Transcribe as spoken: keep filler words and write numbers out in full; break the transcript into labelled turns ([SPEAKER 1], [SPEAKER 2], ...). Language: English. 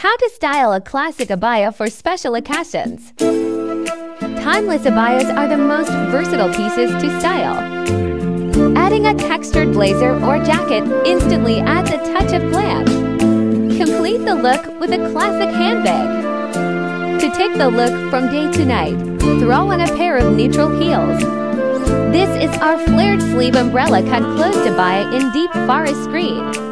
[SPEAKER 1] How to style a classic abaya for special occasions. Timeless abayas are the most versatile pieces to style. Adding a textured blazer or jacket instantly adds a touch of glam. Complete the look with a classic handbag. To take the look from day to night, throw on a pair of neutral heels. This is our flared sleeve umbrella cut closed abaya in deep forest green.